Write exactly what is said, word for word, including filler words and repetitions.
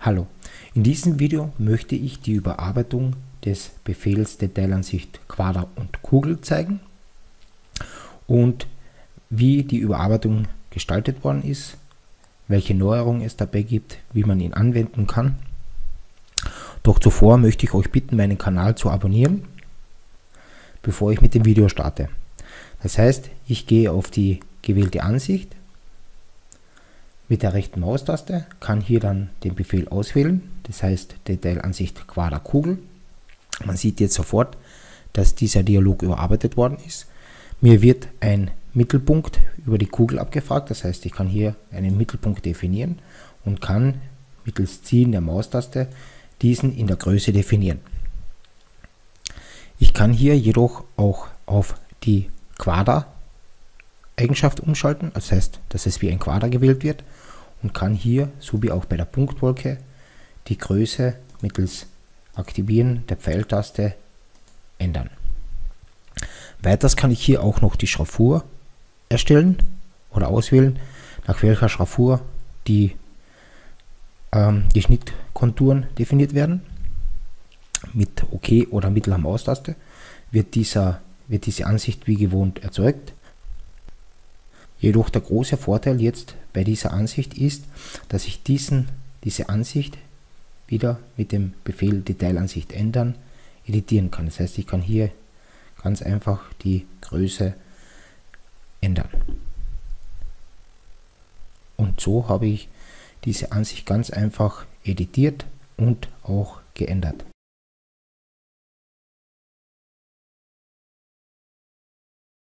Hallo, in diesem Video möchte ich die Überarbeitung des Befehls Detailansicht Quader und Kugel zeigen und wie die Überarbeitung gestaltet worden ist, welche Neuerungen es dabei gibt, wie man ihn anwenden kann. Doch zuvor möchte ich euch bitten, meinen Kanal zu abonnieren, bevor ich mit dem Video starte. Das heißt, ich gehe auf die gewählte Ansicht mit der rechten Maustaste, kann hier dann den Befehl auswählen, das heißt Detailansicht Quader Kugel. Man sieht jetzt sofort, dass dieser Dialog überarbeitet worden ist. Mir wird ein Mittelpunkt über die Kugel abgefragt, das heißt, ich kann hier einen Mittelpunkt definieren und kann mittels Ziehen der Maustaste diesen in der Größe definieren. Ich kann hier jedoch auch auf die Quader-Eigenschaft umschalten, das heißt, dass es wie ein Quader gewählt wird, und kann hier, so wie auch bei der Punktwolke, die Größe mittels Aktivieren der Pfeiltaste ändern. Weiters kann ich hier auch noch die Schraffur erstellen oder auswählen, nach welcher Schraffur die, ähm, die Schnittkonturen definiert werden. Mit OK oder mittlerer Maustaste wird, dieser, wird diese Ansicht wie gewohnt erzeugt. Jedoch der große Vorteil jetzt bei dieser Ansicht ist, dass ich diesen, diese Ansicht wieder mit dem Befehl Detailansicht ändern editieren kann. Das heißt, ich kann hier ganz einfach die Größe ändern. Und so habe ich diese Ansicht ganz einfach editiert und auch geändert.